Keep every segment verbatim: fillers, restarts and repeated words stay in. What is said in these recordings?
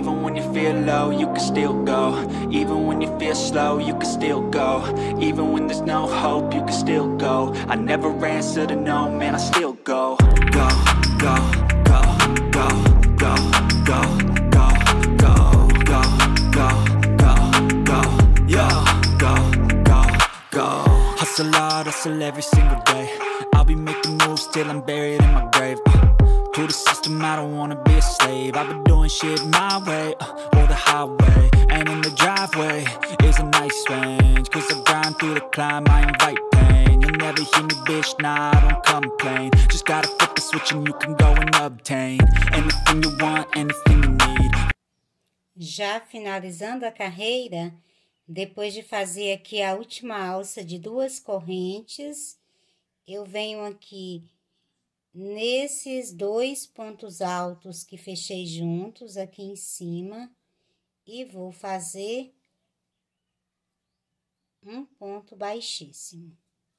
Even when you feel low, you can still go. Even when you feel slow, you can still go. Even when there's no hope, you can still go. I never answer to no, man, I still go. Go, go, go, go, go, go, go, go, go, go, go, go, yo, go, go, go. Hustle hard, hustle every single day. I'll be making moves till I'm buried in my grave. uh, To the system, I don't wanna be a slave. I've been doing shit my way, uh, or the highway. And in the driveway is a nice range. Cause I grind through the climb, I invite pain. You'll never hear me, bitch, nah, I don't complain. Just gotta flip the switch and you can go and obtain anything you want, anything you need. Já finalizando a carreira, depois de fazer aqui a última alça de duas correntes, eu venho aqui nesses dois pontos altos que fechei juntos aqui em cima e vou fazer um ponto baixíssimo.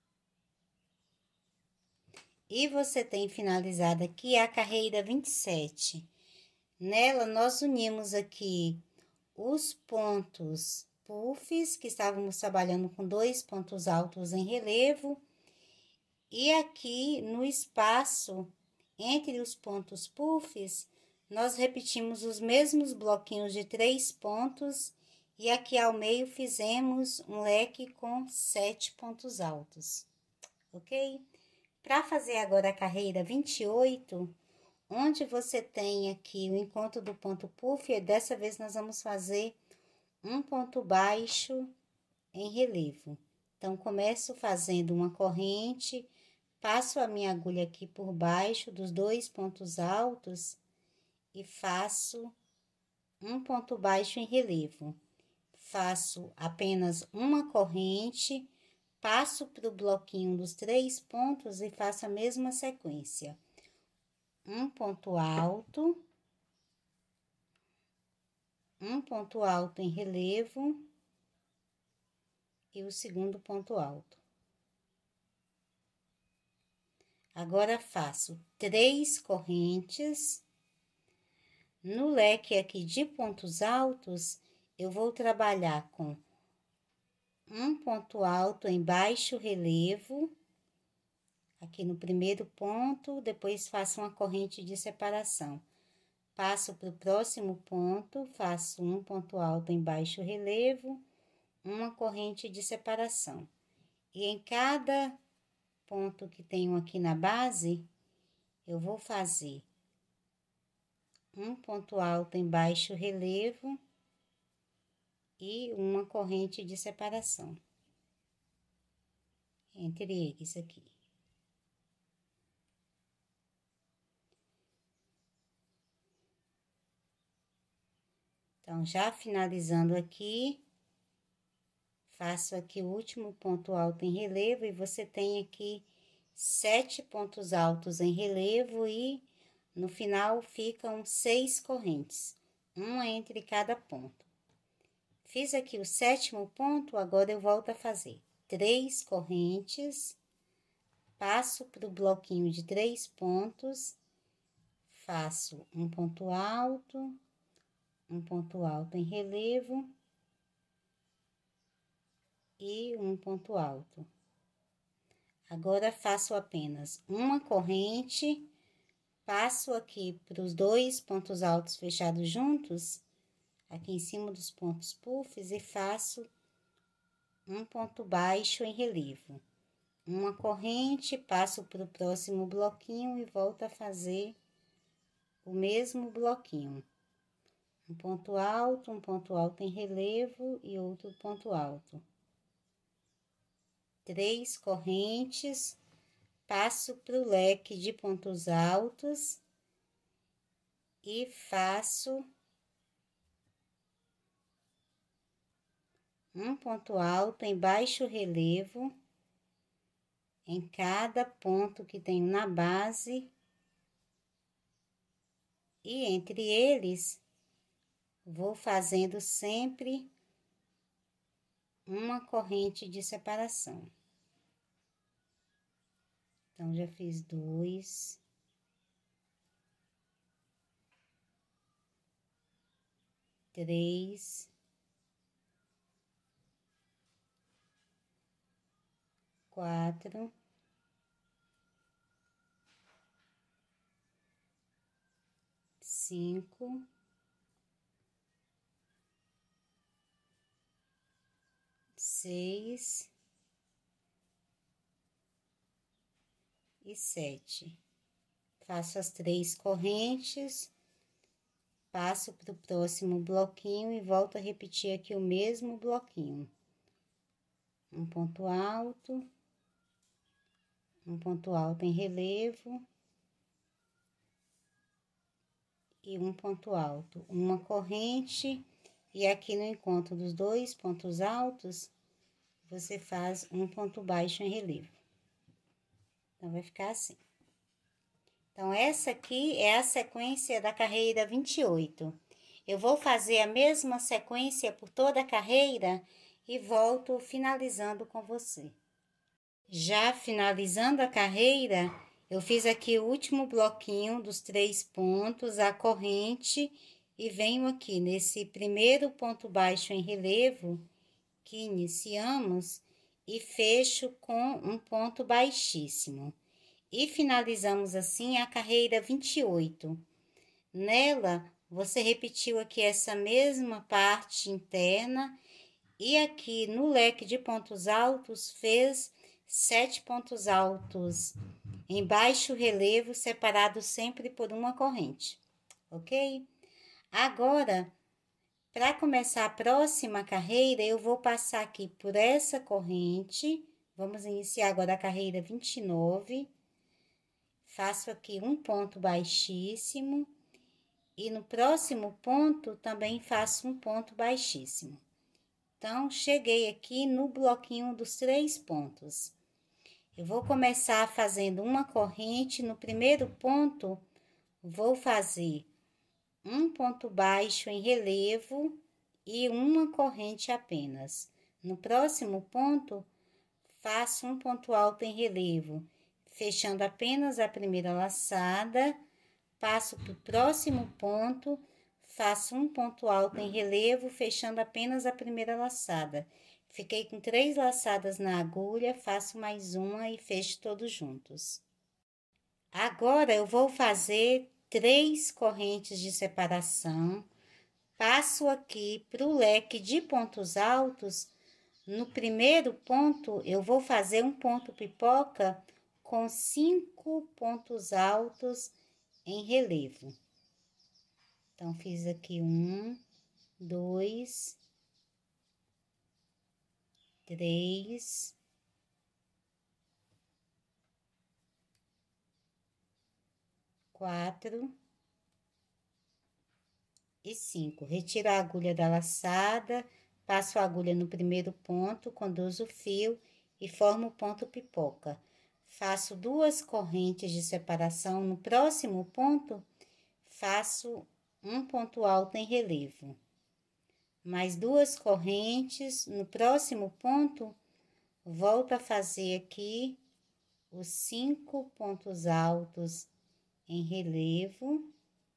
E você tem finalizado aqui a carreira vinte e sete. Nela, nós unimos aqui os pontos puffs, que estávamos trabalhando com dois pontos altos em relevo, e aqui no espaço entre os pontos puffs, nós repetimos os mesmos bloquinhos de três pontos, e aqui ao meio fizemos um leque com sete pontos altos, ok? Para fazer agora a carreira vinte e oito, onde você tem aqui o encontro do ponto puff, dessa vez nós vamos fazer um ponto baixo em relevo. Então, começo fazendo uma corrente, passo a minha agulha aqui por baixo dos dois pontos altos e faço um ponto baixo em relevo. Faço apenas uma corrente, passo para o bloquinho dos três pontos e faço a mesma sequência. Um ponto alto, um ponto alto em relevo e o segundo ponto alto. Agora, faço três correntes. No leque aqui de pontos altos, eu vou trabalhar com um ponto alto em baixo relevo, aqui no primeiro ponto, depois faço uma corrente de separação. Passo para o próximo ponto, faço um ponto alto em baixo relevo, uma corrente de separação. E em cada ponto que tenho aqui na base, eu vou fazer um ponto alto em baixo relevo e uma corrente de separação entre eles aqui. Então, já finalizando aqui, faço aqui o último ponto alto em relevo e você tem aqui sete pontos altos em relevo e no final ficam seis correntes, uma entre cada ponto. Fiz aqui o sétimo ponto, agora eu volto a fazer três correntes, passo para o bloquinho de três pontos, faço um ponto alto, um ponto alto em relevo e um ponto alto. Agora, faço apenas uma corrente, passo aqui para os dois pontos altos fechados juntos, aqui em cima dos pontos puffs, e faço um ponto baixo em relevo. Uma corrente, passo para o próximo bloquinho e volto a fazer o mesmo bloquinho. Um ponto alto, um ponto alto em relevo e outro ponto alto. Três correntes, passo para o leque de pontos altos e faço um ponto alto em baixo relevo em cada ponto que tenho na base, e entre eles vou fazendo sempre uma corrente de separação. Então, já fiz dois. três, quatro, cinco, seis e sete. Faço as três correntes, passo para o próximo bloquinho e volto a repetir aqui o mesmo bloquinho. Um ponto alto, um ponto alto em relevo e um ponto alto, uma corrente, e aqui no encontro dos dois pontos altos, você faz um ponto baixo em relevo. Então, vai ficar assim. Então, essa aqui é a sequência da carreira vinte e oito. Eu vou fazer a mesma sequência por toda a carreira e volto finalizando com você. Já finalizando a carreira, eu fiz aqui o último bloquinho dos três pontos, a corrente, e venho aqui nesse primeiro ponto baixo em relevo que iniciamos e fecho com um ponto baixíssimo. E finalizamos assim a carreira vinte e oito. Nela, você repetiu aqui essa mesma parte interna e aqui no leque de pontos altos fez sete pontos altos em baixo relevo, separados sempre por uma corrente, ok? Agora, para começar a próxima carreira, eu vou passar aqui por essa corrente. Vamos iniciar agora a carreira vinte e nove. Faço aqui um ponto baixíssimo e no próximo ponto também faço um ponto baixíssimo. Então, cheguei aqui no bloquinho dos três pontos. Eu vou começar fazendo uma corrente. No primeiro ponto, vou fazer um ponto baixo em relevo e uma corrente apenas. No próximo ponto, faço um ponto alto em relevo, fechando apenas a primeira laçada, passo para o próximo ponto, faço um ponto alto em relevo, fechando apenas a primeira laçada. Fiquei com três laçadas na agulha, faço mais uma e fecho todos juntos. Agora, eu vou fazer três correntes de separação, passo aqui para o leque de pontos altos. No primeiro ponto, eu vou fazer um ponto pipoca com cinco pontos altos em relevo. Então, fiz aqui um, dois, três, quatro e cinco. Retiro a agulha da laçada, passo a agulha no primeiro ponto, conduzo o fio e formo o ponto pipoca. Faço duas correntes de separação. No próximo ponto, faço um ponto alto em relevo. Mais duas correntes. No próximo ponto, volto a fazer aqui os cinco pontos altos em relevo.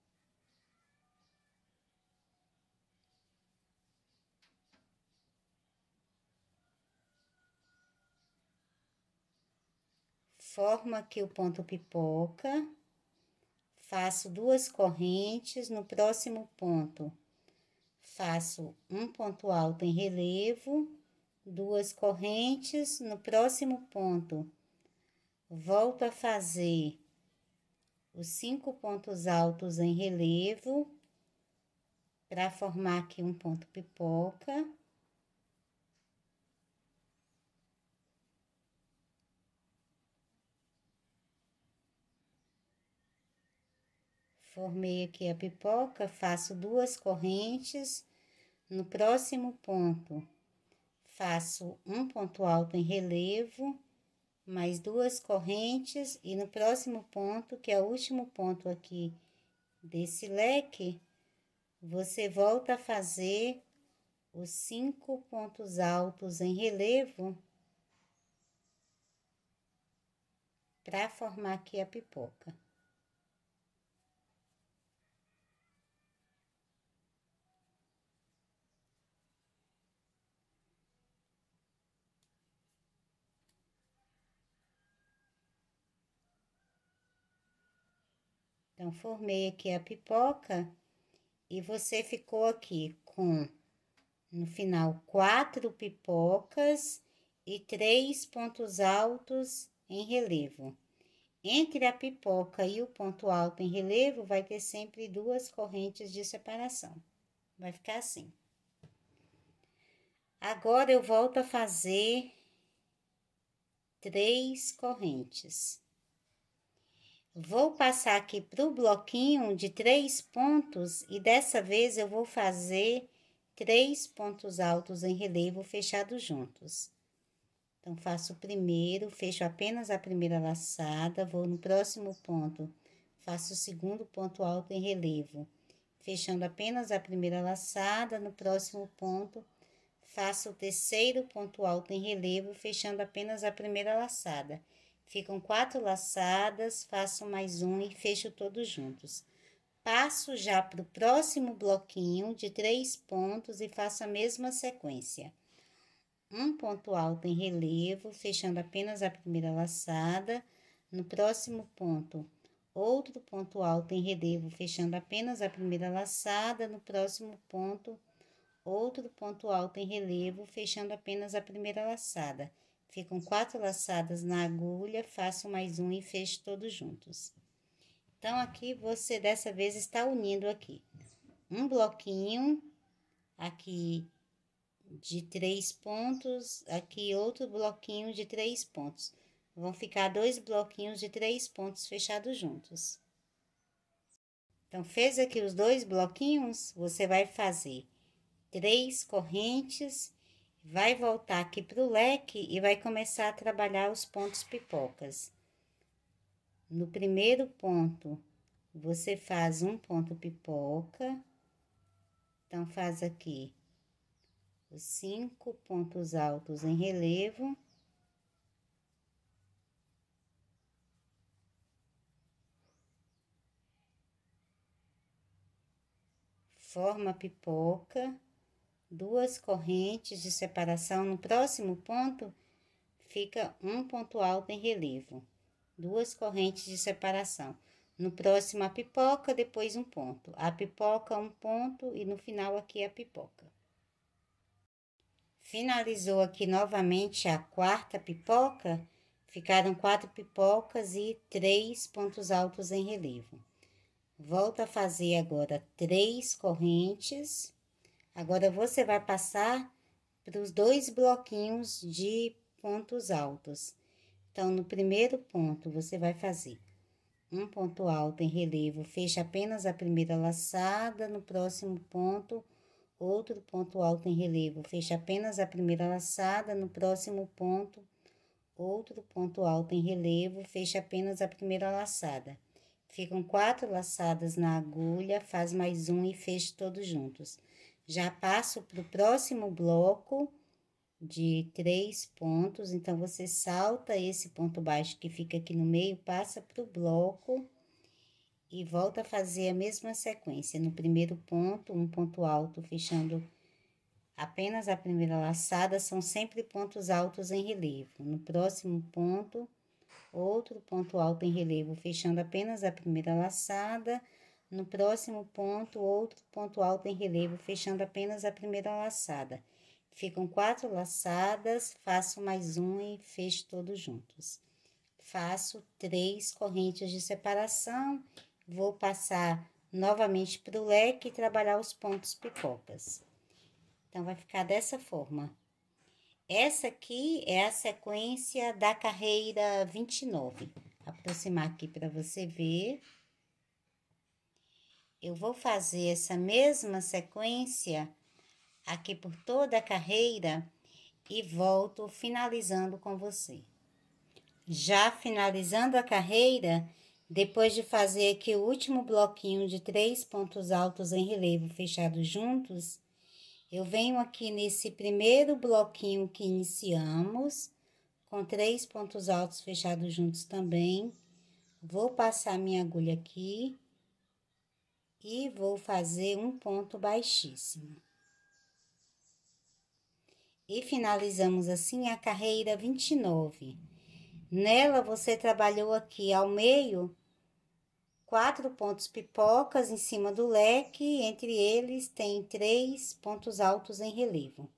Formo aqui o ponto pipoca, faço duas correntes. No próximo ponto, faço um ponto alto em relevo, duas correntes. No próximo ponto, volto a fazer os cinco pontos altos em relevo, para formar aqui um ponto pipoca. Formei aqui a pipoca, faço duas correntes. No próximo ponto, faço um ponto alto em relevo, mais duas correntes. E no próximo ponto, que é o último ponto aqui desse leque, você volta a fazer os cinco pontos altos em relevo para formar aqui a pipoca. Então, formei aqui a pipoca e você ficou aqui com, no final, quatro pipocas e três pontos altos em relevo. Entre a pipoca e o ponto alto em relevo, vai ter sempre duas correntes de separação. Vai ficar assim. Agora, eu volto a fazer três correntes. Vou passar aqui para o bloquinho de três pontos e dessa vez eu vou fazer três pontos altos em relevo fechados juntos. Então, faço o primeiro, fecho apenas a primeira laçada, vou no próximo ponto, faço o segundo ponto alto em relevo, fechando apenas a primeira laçada, no próximo ponto, faço o terceiro ponto alto em relevo, fechando apenas a primeira laçada. Ficam quatro laçadas, faço mais um e fecho todos juntos. Passo já para o próximo bloquinho de três pontos e faço a mesma sequência. Um ponto alto em relevo, fechando apenas a primeira laçada. No próximo ponto, outro ponto alto em relevo, fechando apenas a primeira laçada. No próximo ponto, outro ponto alto em relevo, fechando apenas a primeira laçada. Ficam quatro laçadas na agulha, faço mais um e fecho todos juntos. Então, aqui você dessa vez está unindo aqui um bloquinho, aqui de três pontos, aqui outro bloquinho de três pontos. Vão ficar dois bloquinhos de três pontos fechados juntos. Então, fez aqui os dois bloquinhos, você vai fazer três correntes, vai voltar aqui para o leque e vai começar a trabalhar os pontos pipocas. No primeiro ponto, você faz um ponto pipoca, então faz aqui os cinco pontos altos em relevo. Forma a pipoca, duas correntes de separação. No próximo ponto, fica um ponto alto em relevo, duas correntes de separação. No próximo, a pipoca, depois um ponto. A pipoca, um ponto e no final aqui a pipoca. Finalizou aqui novamente a quarta pipoca, ficaram quatro pipocas e três pontos altos em relevo. Volta a fazer agora três correntes. Agora, você vai passar para os dois bloquinhos de pontos altos. Então, no primeiro ponto, você vai fazer um ponto alto em relevo, fecha apenas a primeira laçada. No próximo ponto, outro ponto alto em relevo, fecha apenas a primeira laçada. No próximo ponto, outro ponto alto em relevo, fecha apenas a primeira laçada. Ficam quatro laçadas na agulha, faz mais um e fecha todos juntos. Já passo para o próximo bloco de três pontos, então, você salta esse ponto baixo que fica aqui no meio, passa para o bloco e volta a fazer a mesma sequência. No primeiro ponto, um ponto alto, fechando apenas a primeira laçada, são sempre pontos altos em relevo. No próximo ponto, outro ponto alto em relevo, fechando apenas a primeira laçada. No próximo ponto, outro ponto alto em relevo, fechando apenas a primeira laçada. Ficam quatro laçadas, faço mais um e fecho todos juntos. Faço três correntes de separação, vou passar novamente para o leque e trabalhar os pontos pipocas. Então, vai ficar dessa forma. Essa aqui é a sequência da carreira vinte e nove. Vou aproximar aqui para você ver. Eu vou fazer essa mesma sequência aqui por toda a carreira e volto finalizando com você. Já finalizando a carreira, depois de fazer aqui o último bloquinho de três pontos altos em relevo fechados juntos, eu venho aqui nesse primeiro bloquinho que iniciamos, com três pontos altos fechados juntos também, vou passar minha agulha aqui e vou fazer um ponto baixíssimo. E finalizamos assim a carreira vinte e nove. Nela, você trabalhou aqui ao meio quatro pontos pipocas em cima do leque, entre eles tem três pontos altos em relevo.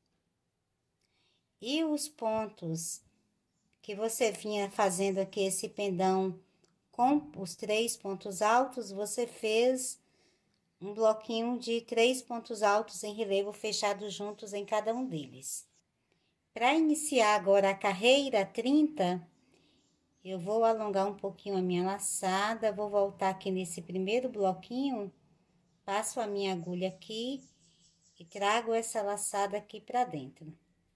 E os pontos que você vinha fazendo aqui esse pendão com os três pontos altos, você fez um bloquinho de três pontos altos em relevo fechados juntos em cada um deles. Para iniciar agora a carreira trinta, eu vou alongar um pouquinho a minha laçada, vou voltar aqui nesse primeiro bloquinho, passo a minha agulha aqui e trago essa laçada aqui para dentro.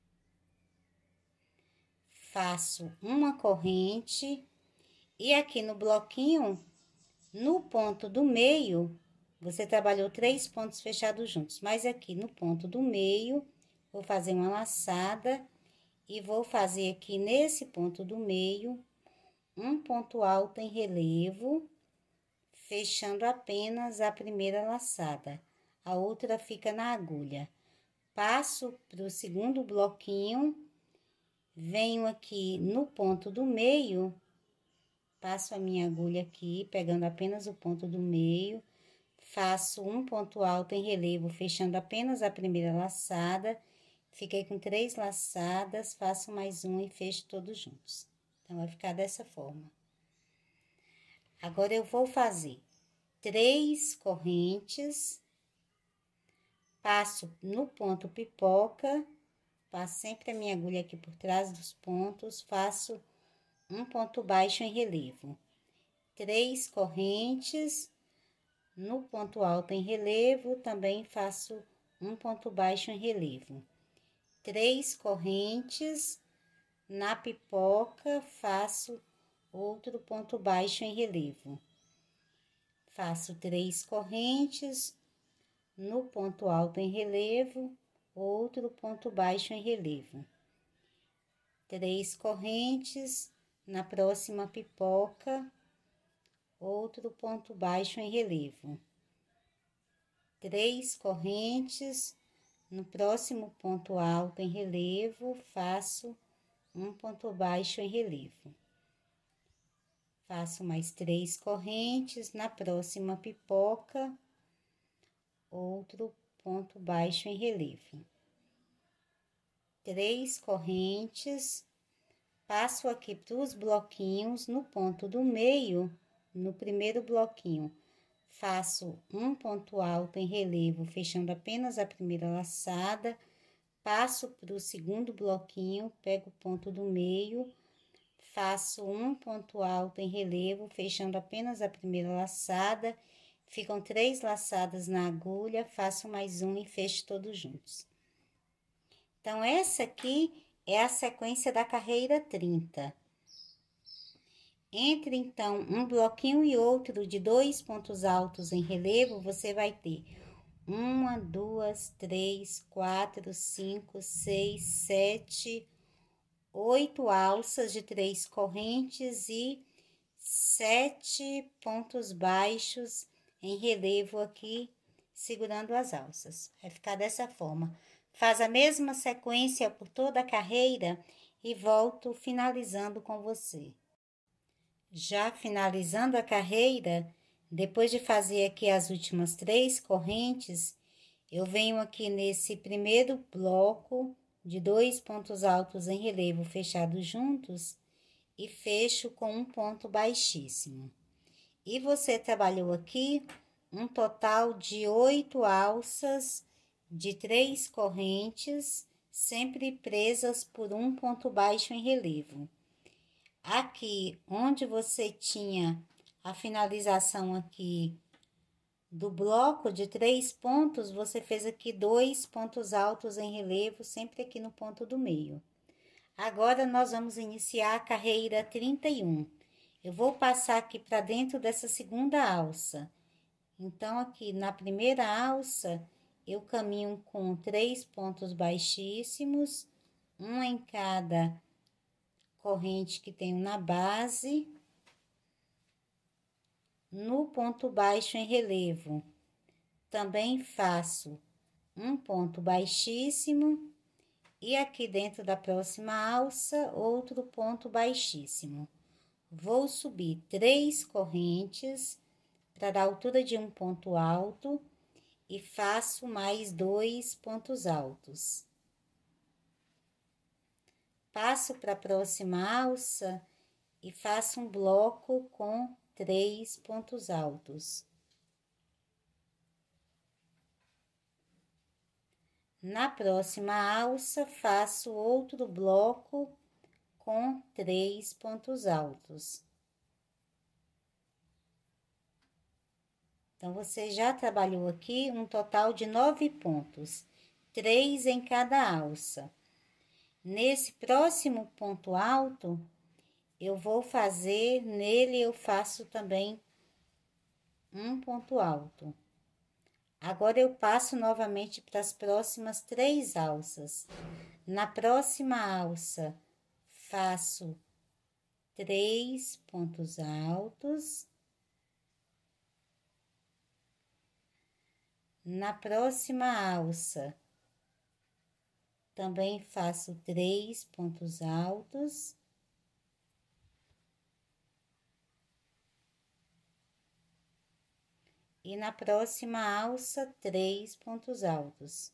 Faço uma corrente e aqui no bloquinho, no ponto do meio, você trabalhou três pontos fechados juntos, mas aqui no ponto do meio, vou fazer uma laçada e vou fazer aqui nesse ponto do meio, um ponto alto em relevo, fechando apenas a primeira laçada, a outra fica na agulha. Passo para o segundo bloquinho, venho aqui no ponto do meio, passo a minha agulha aqui, pegando apenas o ponto do meio, faço um ponto alto em relevo, fechando apenas a primeira laçada, fiquei com três laçadas, faço mais um e fecho todos juntos. Então, vai ficar dessa forma. Agora, eu vou fazer três correntes, passo no ponto pipoca, passo sempre a minha agulha aqui por trás dos pontos, faço um ponto baixo em relevo. Três correntes, no ponto alto em relevo, também faço um ponto baixo em relevo. Três correntes, na pipoca, faço outro ponto baixo em relevo. Faço três correntes, no ponto alto em relevo, outro ponto baixo em relevo. Três correntes, na próxima pipoca, outro ponto baixo em relevo. Três correntes, no próximo ponto alto em relevo, faço um ponto baixo em relevo. Faço mais três correntes, na próxima pipoca, outro ponto baixo em relevo. Três correntes, passo aqui para os bloquinhos, no ponto do meio, no primeiro bloquinho, faço um ponto alto em relevo, fechando apenas a primeira laçada, passo para o segundo bloquinho, pego o ponto do meio, faço um ponto alto em relevo, fechando apenas a primeira laçada, ficam três laçadas na agulha, faço mais um e fecho todos juntos. Então, essa aqui é a sequência da carreira trinta. Entre, então, um bloquinho e outro de dois pontos altos em relevo, você vai ter uma, duas, três, quatro, cinco, seis, sete, oito alças de três correntes e sete pontos baixos em relevo aqui, segurando as alças. Vai ficar dessa forma. Faz a mesma sequência por toda a carreira e volto finalizando com você. Já finalizando a carreira, depois de fazer aqui as últimas três correntes, eu venho aqui nesse primeiro bloco de dois pontos altos em relevo fechados juntos e fecho com um ponto baixíssimo. E você trabalhou aqui um total de oito alças de três correntes, sempre presas por um ponto baixo em relevo. Aqui, onde você tinha a finalização aqui do bloco de três pontos, você fez aqui dois pontos altos em relevo, sempre aqui no ponto do meio. Agora, nós vamos iniciar a carreira trinta e um. Eu vou passar aqui para dentro dessa segunda alça. Então, aqui na primeira alça, eu caminho com três pontos baixíssimos, um em cada corrente que tenho na base. No ponto baixo em relevo, também faço um ponto baixíssimo e aqui dentro da próxima alça, outro ponto baixíssimo. Vou subir três correntes, para dar altura de um ponto alto e faço mais dois pontos altos. Passo para a próxima alça e faço um bloco com três pontos altos. Na próxima alça, faço outro bloco com três pontos altos. Então, você já trabalhou aqui um total de nove pontos, três em cada alça. Nesse próximo ponto alto, eu vou fazer, nele eu faço também um ponto alto. Agora, eu passo novamente para as próximas três alças. Na próxima alça, faço três pontos altos. Na próxima alça, também faço três pontos altos. E na próxima alça, três pontos altos.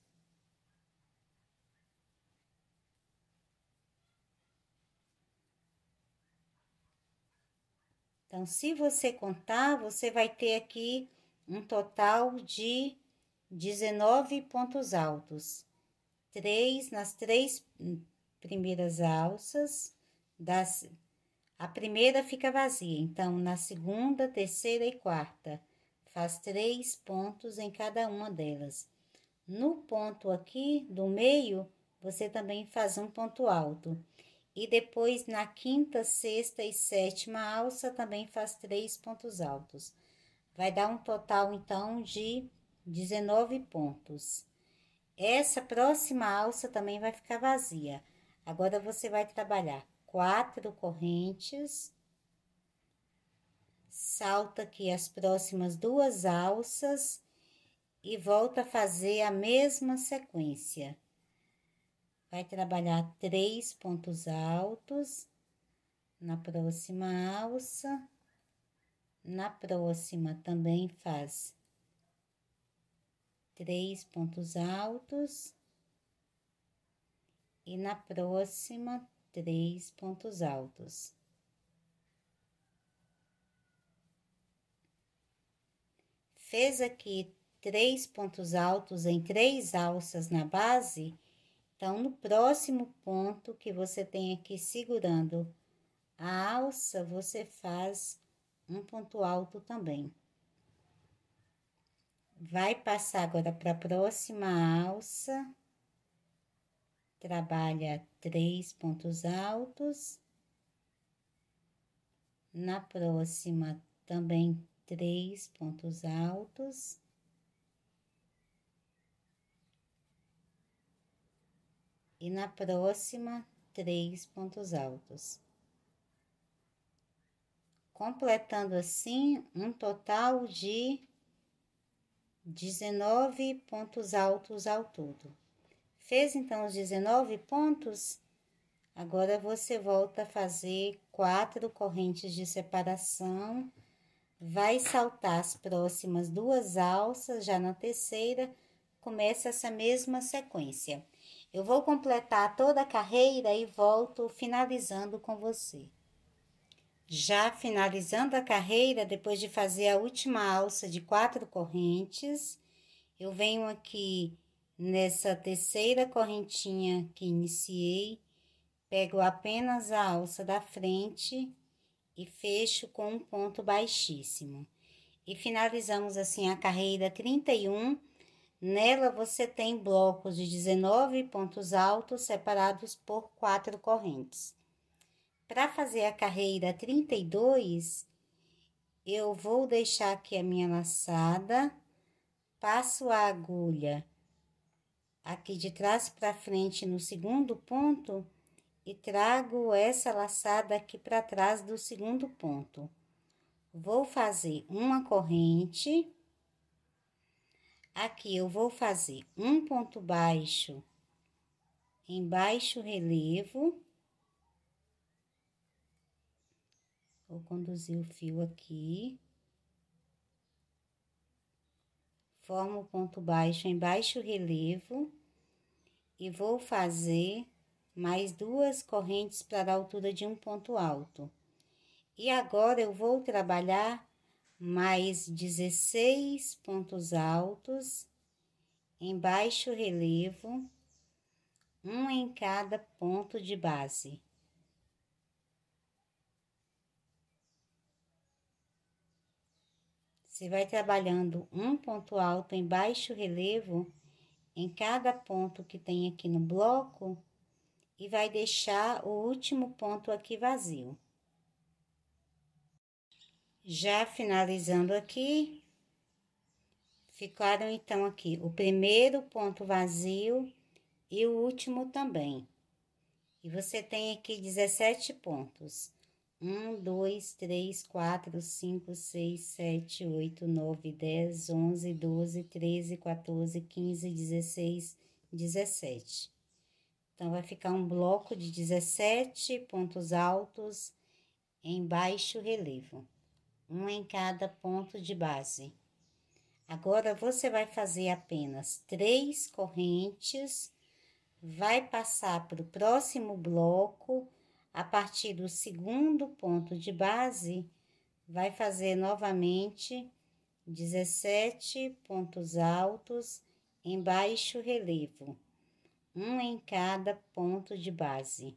Então, se você contar, você vai ter aqui um total de dezenove pontos altos. Três nas três primeiras alças, das, a primeira fica vazia, então, na segunda, terceira e quarta, faz três pontos em cada uma delas. No ponto aqui do meio, você também faz um ponto alto. E depois, na quinta, sexta e sétima alça, também faz três pontos altos. Vai dar um total, então, de dezenove pontos. Essa próxima alça também vai ficar vazia. Agora, você vai trabalhar quatro correntes. Salta aqui as próximas duas alças e volta a fazer a mesma sequência. Vai trabalhar três pontos altos na próxima alça. Na próxima também faz três pontos altos. E na próxima, três pontos altos. Fez aqui três pontos altos em três alças na base, então, no próximo ponto que você tem aqui segurando a alça, você faz um ponto alto também. Vai passar agora para a próxima alça, trabalha três pontos altos. Na próxima, também três pontos altos. E na próxima, três pontos altos. Completando assim, um total de dezenove pontos altos ao todo. Fez, então, os dezenove pontos? Agora, você volta a fazer quatro correntes de separação. Vai saltar as próximas duas alças, já na terceira, começa essa mesma sequência. Eu vou completar toda a carreira e volto finalizando com você. Já finalizando a carreira, depois de fazer a última alça de quatro correntes, eu venho aqui nessa terceira correntinha que iniciei, pego apenas a alça da frente e fecho com um ponto baixíssimo. E finalizamos assim a carreira trinta e um. Nela, você tem blocos de dezenove pontos altos separados por quatro correntes. Para fazer a carreira trinta e dois, eu vou deixar aqui a minha laçada, passo a agulha aqui de trás para frente no segundo ponto e trago essa laçada aqui para trás do segundo ponto. Vou fazer uma corrente. Aqui eu vou fazer um ponto baixo em baixo relevo. Vou conduzir o fio aqui. Formo o ponto baixo em baixo relevo e vou fazer mais duas correntes para a altura de um ponto alto. E agora eu vou trabalhar mais dezesseis pontos altos em baixo relevo, um em cada ponto de base. Você vai trabalhando um ponto alto em baixo relevo em cada ponto que tem aqui no bloco e vai deixar o último ponto aqui vazio. Já finalizando aqui, ficaram então aqui o primeiro ponto vazio e o último também. E você tem aqui dezessete pontos. um, dois, três, quatro, cinco, seis, sete, oito, nove, dez, onze, doze, treze, quatorze, quinze, dezesseis, dezessete. Então, vai ficar um bloco de dezessete pontos altos em baixo relevo, um em cada ponto de base. Agora, você vai fazer apenas três correntes, vai passar para o próximo bloco. A partir do segundo ponto de base, vai fazer novamente dezessete pontos altos em baixo relevo, um em cada ponto de base.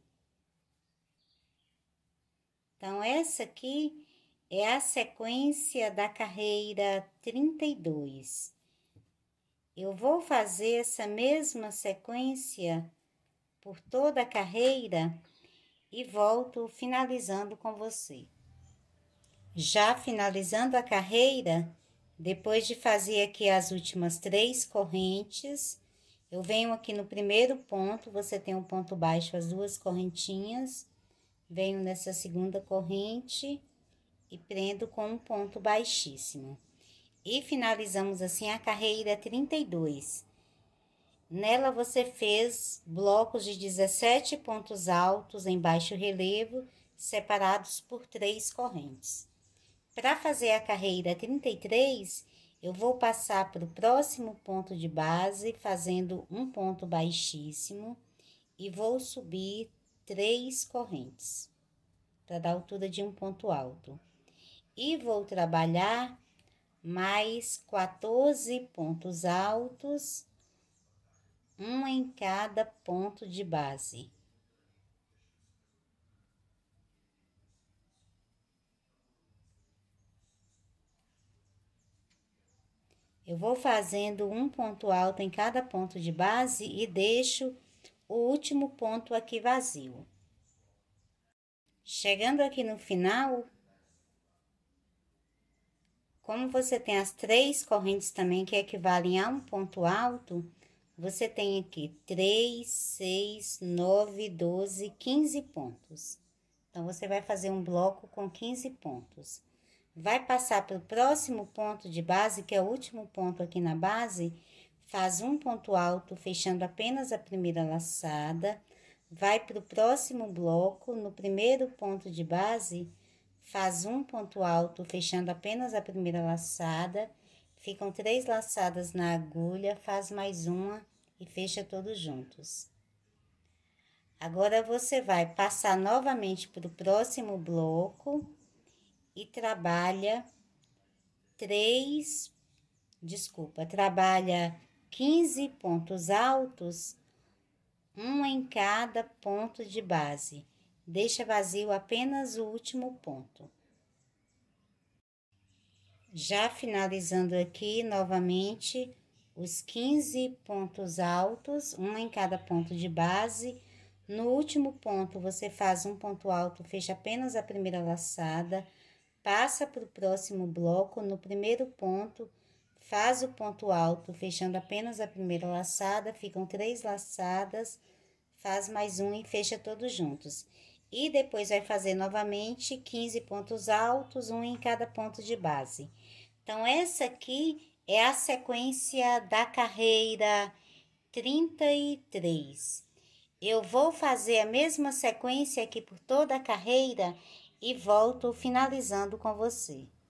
Então, essa aqui é a sequência da carreira trinta e dois. Eu vou fazer essa mesma sequência por toda a carreira e volto finalizando com você. Já finalizando a carreira, depois de fazer aqui as últimas três correntes, eu venho aqui no primeiro ponto, você tem um ponto baixo, as duas correntinhas, venho nessa segunda corrente e prendo com um ponto baixíssimo. E finalizamos assim a carreira trinta e dois. Nela você fez blocos de dezessete pontos altos em baixo relevo, separados por três correntes. Para fazer a carreira trinta e três, eu vou passar para o próximo ponto de base, fazendo um ponto baixíssimo, e vou subir três correntes, para dar altura de um ponto alto. E vou trabalhar mais quatorze pontos altos, um em cada ponto de base. Eu vou fazendo um ponto alto em cada ponto de base e deixo o último ponto aqui vazio. Chegando aqui no final, como você tem as três correntes também que equivalem a um ponto alto, você tem aqui três, seis, nove, doze, quinze pontos. Então, você vai fazer um bloco com quinze pontos. Vai passar para o próximo ponto de base, que é o último ponto aqui na base, faz um ponto alto, fechando apenas a primeira laçada. Vai para o próximo bloco, no primeiro ponto de base, faz um ponto alto, fechando apenas a primeira laçada. Ficam três laçadas na agulha, faz mais uma e fecha todos juntos. Agora, você vai passar novamente para o próximo bloco e trabalha três, desculpa, trabalha quinze pontos altos, um em cada ponto de base. Deixa vazio apenas o último ponto. Já finalizando aqui novamente os quinze pontos altos, um em cada ponto de base. No último ponto, você faz um ponto alto, fecha apenas a primeira laçada, passa para o próximo bloco, no primeiro ponto, faz o ponto alto, fechando apenas a primeira laçada, ficam três laçadas, faz mais um e fecha todos juntos. E depois vai fazer novamente quinze pontos altos, um em cada ponto de base. Então, essa aqui é a sequência da carreira trinta e três. Eu vou fazer a mesma sequência aqui por toda a carreira e volto finalizando com você.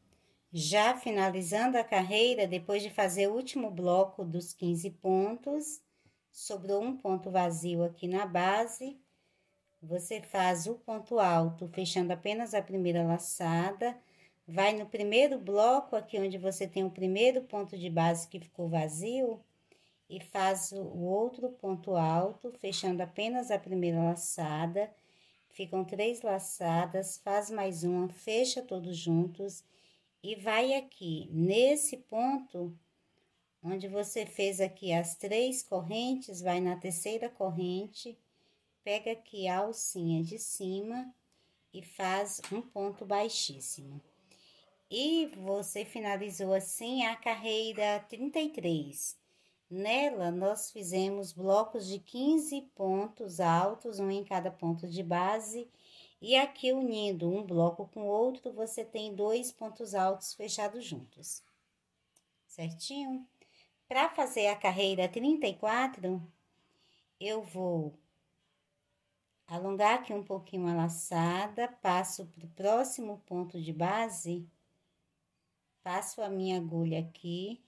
Já finalizando a carreira, depois de fazer o último bloco dos quinze pontos, sobrou um ponto vazio aqui na base, você faz o ponto alto, fechando apenas a primeira laçada, vai no primeiro bloco, aqui onde você tem o primeiro ponto de base que ficou vazio, e faz o outro ponto alto, fechando apenas a primeira laçada, ficam três laçadas, faz mais uma, fecha todos juntos, e vai aqui, nesse ponto, onde você fez aqui as três correntes, vai na terceira corrente, pega aqui a alcinha de cima e faz um ponto baixíssimo. E você finalizou assim a carreira trinta e três. Nela, nós fizemos blocos de quinze pontos altos, um em cada ponto de base, e aqui unindo um bloco com o outro, você tem dois pontos altos fechados juntos. Certinho? Para fazer a carreira trinta e quatro, eu vou alongar aqui um pouquinho a laçada, passo para o próximo ponto de base, passo a minha agulha aqui,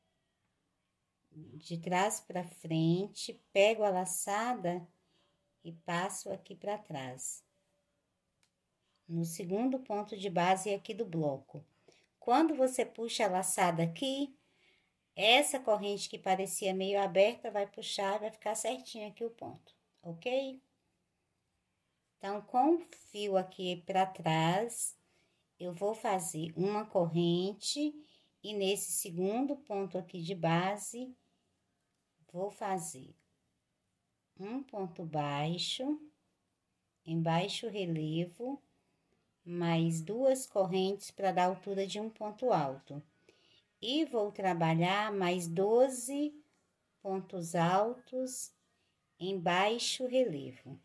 de trás para frente, pego a laçada e passo aqui para trás. No segundo ponto de base aqui do bloco. Quando você puxa a laçada aqui, essa corrente que parecia meio aberta vai puxar, vai ficar certinho aqui o ponto, ok? Então, com o fio aqui para trás, eu vou fazer uma corrente e nesse segundo ponto aqui de base, vou fazer um ponto baixo, em baixo relevo, mais duas correntes para dar altura de um ponto alto. E vou trabalhar mais doze pontos altos em baixo relevo.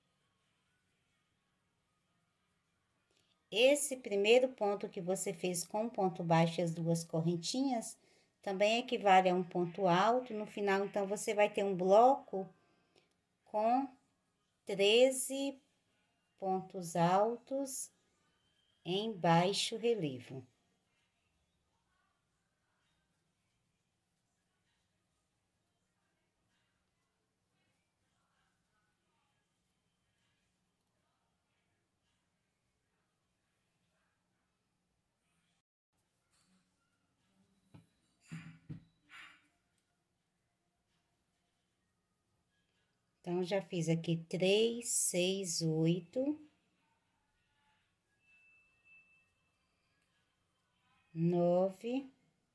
Esse primeiro ponto que você fez com ponto baixo e as duas correntinhas, também equivale a um ponto alto. No final, então, você vai ter um bloco com treze pontos altos em baixo relevo. Então, já fiz aqui três, seis, oito, nove,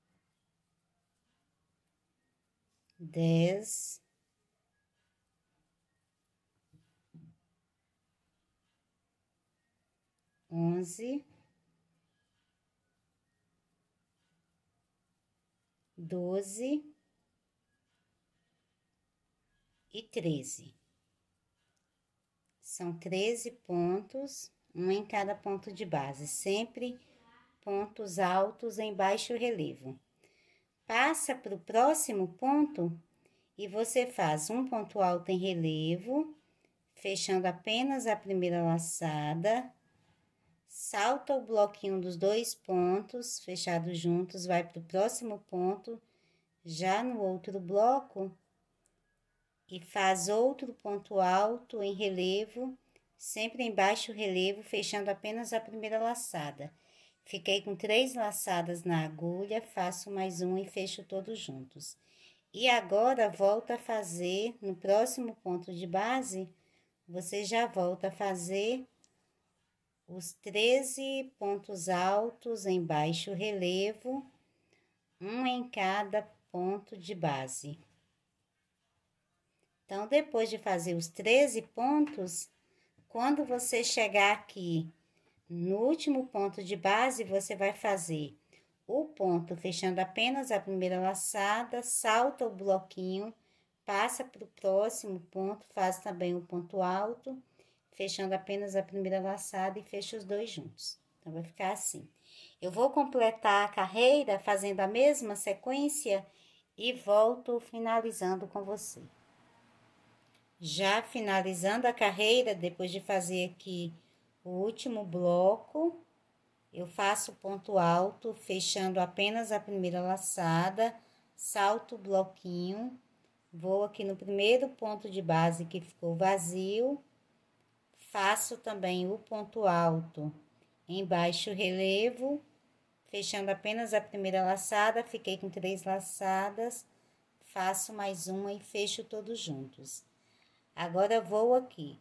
dez, onze, doze e treze. São treze pontos, um em cada ponto de base, sempre pontos altos em baixo relevo. Passa para o próximo ponto e você faz um ponto alto em relevo, fechando apenas a primeira laçada, salta o bloquinho dos dois pontos fechados juntos, vai para o próximo ponto, já no outro bloco, e faz outro ponto alto em relevo, sempre em baixo relevo, fechando apenas a primeira laçada. Fiquei com três laçadas na agulha, faço mais um e fecho todos juntos. E agora, volta a fazer, no próximo ponto de base, você já volta a fazer os treze pontos altos em baixo relevo, um em cada ponto de base. Então, depois de fazer os treze pontos, quando você chegar aqui no último ponto de base, você vai fazer o ponto fechando apenas a primeira laçada, salta o bloquinho, passa para o próximo ponto, faz também o ponto alto, fechando apenas a primeira laçada e fecha os dois juntos. Então, vai ficar assim. Eu vou completar a carreira fazendo a mesma sequência e volto finalizando com você. Já finalizando a carreira, depois de fazer aqui o último bloco, eu faço ponto alto, fechando apenas a primeira laçada, salto o bloquinho, vou aqui no primeiro ponto de base que ficou vazio, faço também o ponto alto em baixo relevo, fechando apenas a primeira laçada, fiquei com três laçadas, faço mais uma e fecho todos juntos. Agora, vou aqui.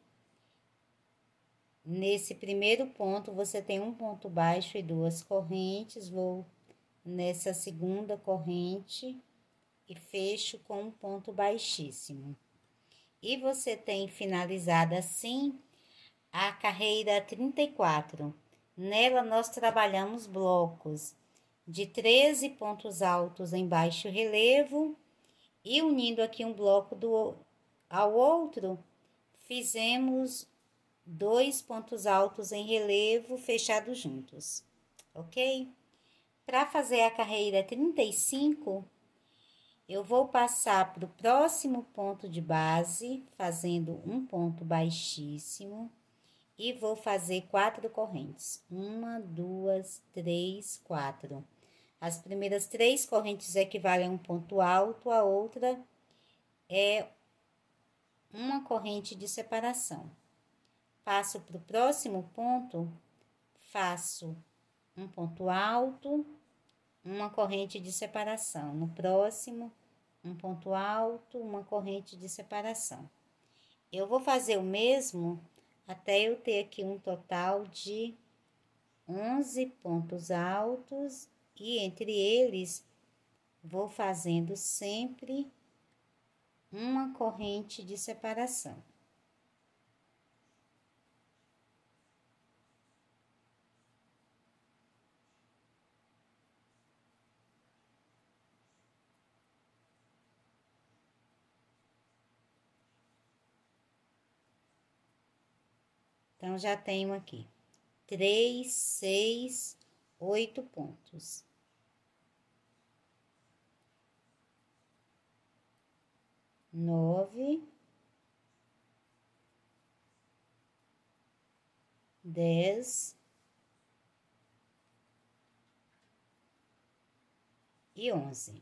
Nesse primeiro ponto, você tem um ponto baixo e duas correntes, vou nessa segunda corrente e fecho com um ponto baixíssimo. E você tem finalizado assim a carreira trinta e quatro. Nela, nós trabalhamos blocos de treze pontos altos em baixo relevo e unindo aqui um bloco do, ao outro, fizemos dois pontos altos em relevo fechados juntos, ok? Para fazer a carreira trinta e cinco, eu vou passar para o próximo ponto de base, fazendo um ponto baixíssimo. E vou fazer quatro correntes. Uma, duas, três, quatro. As primeiras três correntes equivalem a um ponto alto, a outra é uma corrente de separação. Passo para o próximo ponto, faço um ponto alto, uma corrente de separação. No próximo, um ponto alto, uma corrente de separação. Eu vou fazer o mesmo até eu ter aqui um total de onze pontos altos e entre eles vou fazendo sempre uma corrente de separação. Então, já tenho aqui três, seis, oito pontos. Nove, dez e onze.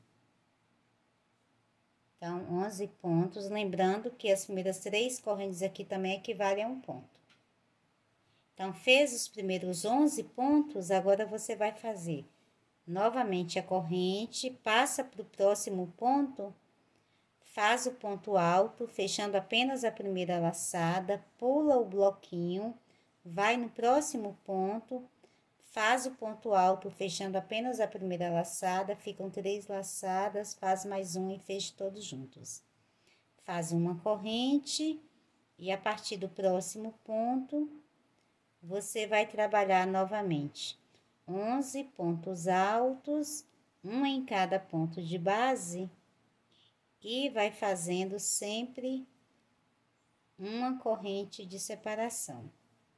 Então, onze pontos, lembrando que as primeiras três correntes aqui também equivalem a um ponto. Então, fez os primeiros onze pontos, agora você vai fazer novamente a corrente, passa para o próximo ponto, faz o ponto alto, fechando apenas a primeira laçada, pula o bloquinho, vai no próximo ponto, faz o ponto alto, fechando apenas a primeira laçada, ficam três laçadas, faz mais um e fecha todos juntos. Faz uma corrente e a partir do próximo ponto, você vai trabalhar novamente onze pontos altos, um em cada ponto de base, e vai fazendo sempre uma corrente de separação.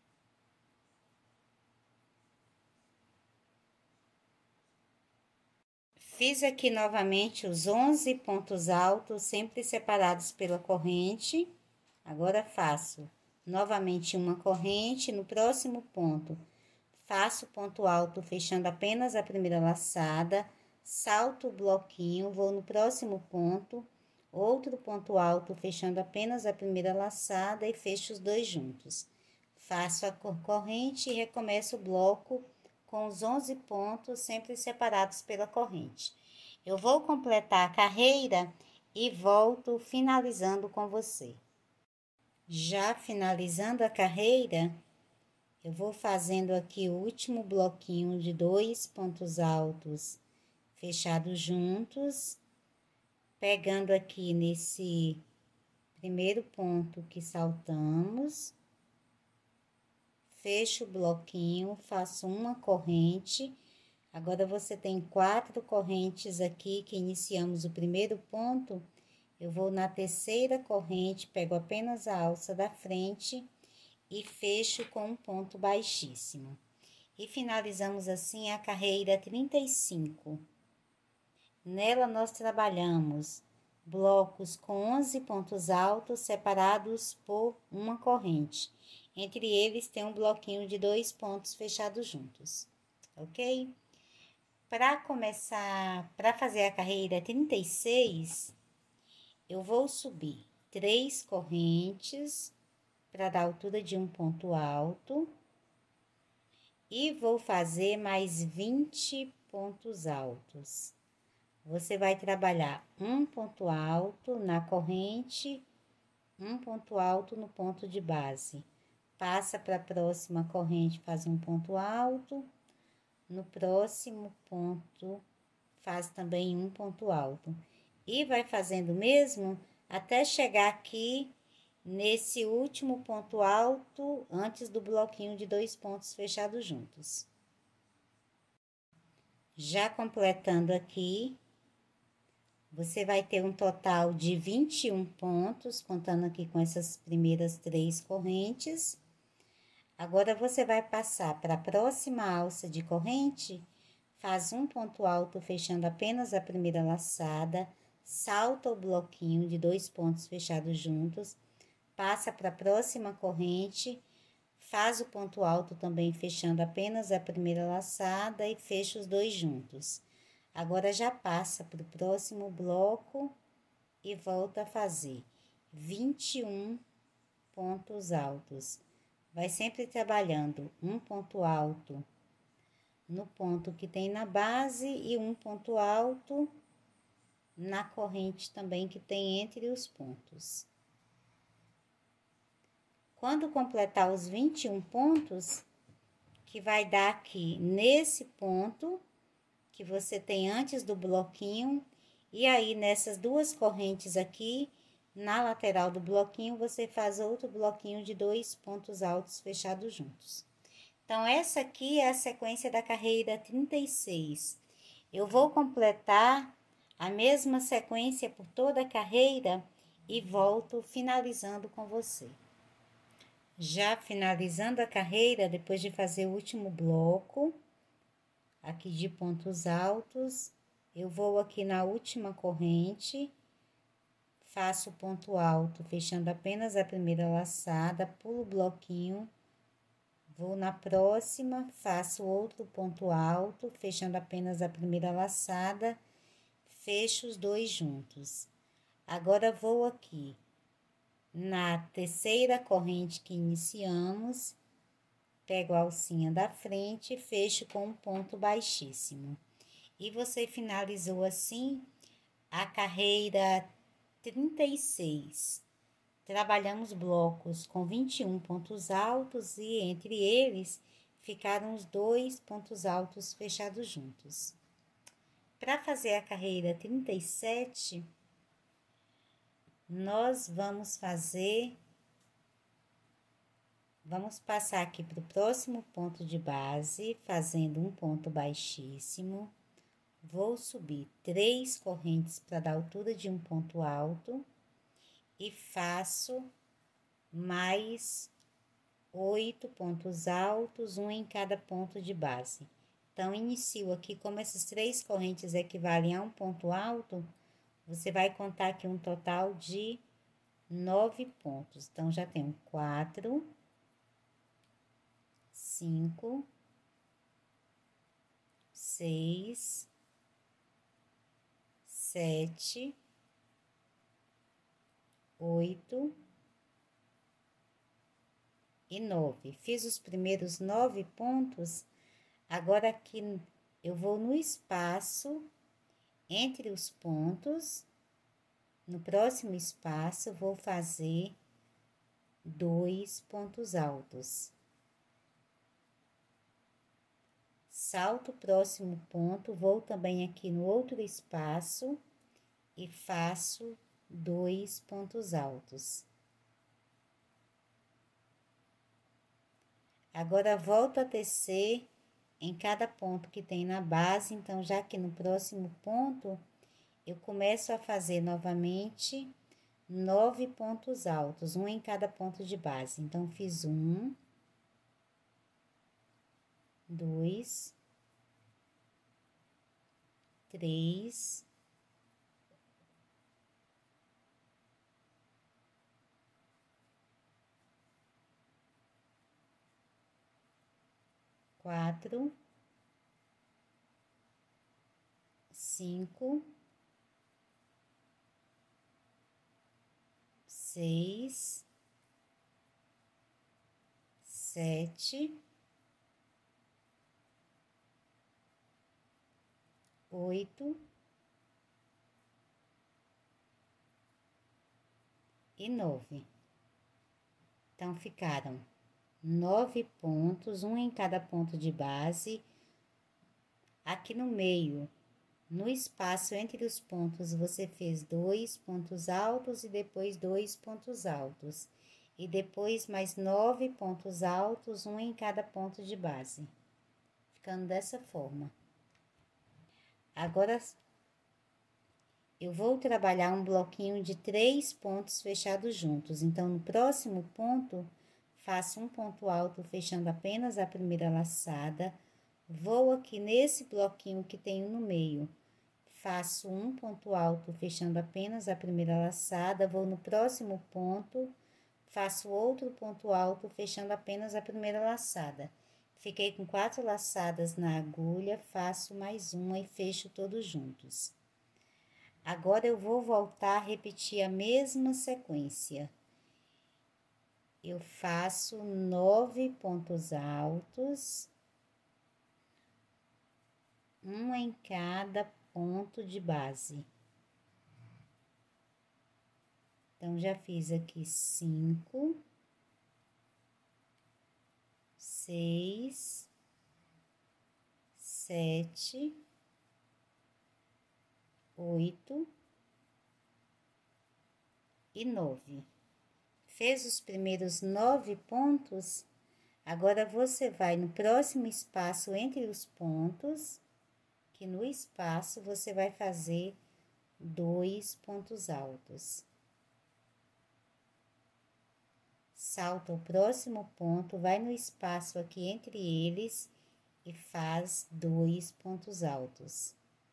Fiz aqui novamente os onze pontos altos, sempre separados pela corrente. Agora, faço novamente uma corrente, no próximo ponto, faço ponto alto, fechando apenas a primeira laçada, salto o bloquinho, vou no próximo ponto, outro ponto alto, fechando apenas a primeira laçada e fecho os dois juntos. Faço a corrente e recomeço o bloco com os onze pontos, sempre separados pela corrente. Eu vou completar a carreira e volto finalizando com você. Já finalizando a carreira, eu vou fazendo aqui o último bloquinho de dois pontos altos fechados juntos, pegando aqui nesse primeiro ponto que saltamos, fecho o bloquinho, faço uma corrente. Agora, você tem quatro correntes aqui que iniciamos o primeiro ponto. Eu vou na terceira corrente, pego apenas a alça da frente e fecho com um ponto baixíssimo. E finalizamos assim a carreira trinta e cinco. Nela, nós trabalhamos blocos com onze pontos altos separados por uma corrente. Entre eles tem um bloquinho de dois pontos fechados juntos. ok? Para começar, para fazer a carreira trinta e seis, eu vou subir três correntes para dar altura de um ponto alto e vou fazer mais vinte pontos altos. Você vai trabalhar um ponto alto na corrente, um ponto alto no ponto de base. Passa para a próxima corrente, faz um ponto alto. No próximo ponto, faz também um ponto alto. E vai fazendo o mesmo até chegar aqui nesse último ponto alto, antes do bloquinho de dois pontos fechados juntos. Já completando aqui, você vai ter um total de vinte e um pontos, contando aqui com essas primeiras três correntes. Agora, você vai passar para a próxima alça de corrente, faz um ponto alto fechando apenas a primeira laçada, salta o bloquinho de dois pontos fechados juntos, passa para a próxima corrente, faz o ponto alto também fechando apenas a primeira laçada e fecha os dois juntos. Agora, já passa para o próximo bloco e volta a fazer vinte e um pontos altos. Vai sempre trabalhando um ponto alto no ponto que tem na base e um ponto alto na corrente também que tem entre os pontos. Quando completar os vinte e um pontos, que vai dar aqui nesse ponto que você tem antes do bloquinho, e aí nessas duas correntes aqui, na lateral do bloquinho, você faz outro bloquinho de dois pontos altos fechados juntos. Então, essa aqui é a sequência da carreira trinta e seis. Eu vou completar a mesma sequência por toda a carreira e volto finalizando com você. Já finalizando a carreira, depois de fazer o último bloco, aqui de pontos altos, eu vou aqui na última corrente, faço ponto alto, fechando apenas a primeira laçada, pulo o bloquinho, vou na próxima, faço outro ponto alto, fechando apenas a primeira laçada, fecho os dois juntos. Agora, vou aqui na terceira corrente que iniciamos, pego a alcinha da frente e fecho com um ponto baixíssimo. E você finalizou assim a carreira trinta e seis. Trabalhamos blocos com vinte e um pontos altos e entre eles ficaram os dois pontos altos fechados juntos. Para fazer a carreira trinta e sete, nós vamos fazer, vamos passar aqui para o próximo ponto de base, fazendo um ponto baixíssimo. Vou subir três correntes para dar altura de um ponto alto e faço mais oito pontos altos, um em cada ponto de base. Então, inicio aqui, como essas três correntes equivalem a um ponto alto, você vai contar aqui um total de nove pontos. Então, já tenho quatro, cinco, seis, sete, oito e nove. Fiz os primeiros nove pontos. Agora, aqui eu vou no espaço entre os pontos. No próximo espaço, vou fazer dois pontos altos. Salto o próximo ponto, vou também aqui no outro espaço e faço dois pontos altos. Agora, volto a tecer em cada ponto que tem na base, então, já que no próximo ponto, eu começo a fazer novamente nove pontos altos, um em cada ponto de base. Então, fiz um, dois, três, quatro, cinco, seis, sete, oito e nove. Então, ficaram nove pontos, um em cada ponto de base. Aqui no meio, no espaço entre os pontos, você fez dois pontos altos e depois dois pontos altos. E depois mais nove pontos altos, um em cada ponto de base. Ficando dessa forma. Agora, eu vou trabalhar um bloquinho de três pontos fechados juntos. Então, no próximo ponto, faço um ponto alto fechando apenas a primeira laçada. Vou aqui nesse bloquinho que tenho no meio. Faço um ponto alto fechando apenas a primeira laçada. Vou no próximo ponto, faço outro ponto alto fechando apenas a primeira laçada. Fiquei com quatro laçadas na agulha, faço mais uma e fecho todos juntos. Agora, eu vou voltar a repetir a mesma sequência. Eu faço nove pontos altos, um em cada ponto de base. Então, já fiz aqui cinco, seis, sete, oito e nove. Fez os primeiros nove pontos, agora você vai no próximo espaço entre os pontos, que no espaço você vai fazer dois pontos altos. Salta o próximo ponto, vai no espaço aqui entre eles e faz dois pontos altos.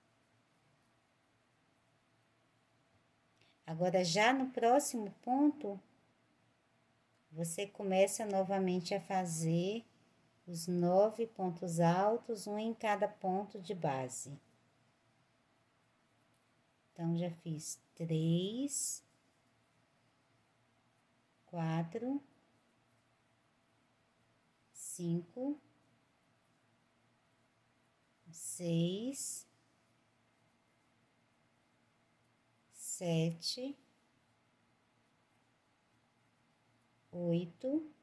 Agora, já no próximo ponto, você começa novamente a fazer os nove pontos altos, um em cada ponto de base. Então, já fiz três, quatro, cinco, seis, sete, oito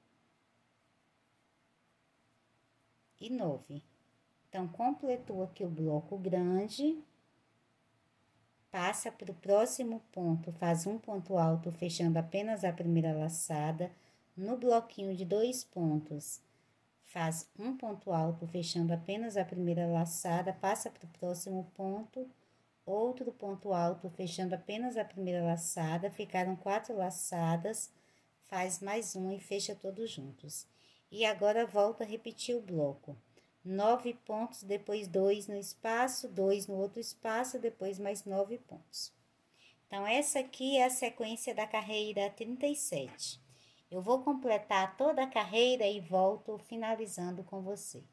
e nove. Então, completou aqui o bloco grande, passa para o próximo ponto, faz um ponto alto, fechando apenas a primeira laçada. No bloquinho de dois pontos, faz um ponto alto, fechando apenas a primeira laçada, passa para o próximo ponto, outro ponto alto, fechando apenas a primeira laçada, ficaram quatro laçadas, faz mais um e fecha todos juntos. E agora, volta a repetir o bloco. Nove pontos, depois dois no espaço, dois no outro espaço, depois mais nove pontos. Então, essa aqui é a sequência da carreira trinta e sete. Eu vou completar toda a carreira e volto finalizando com você.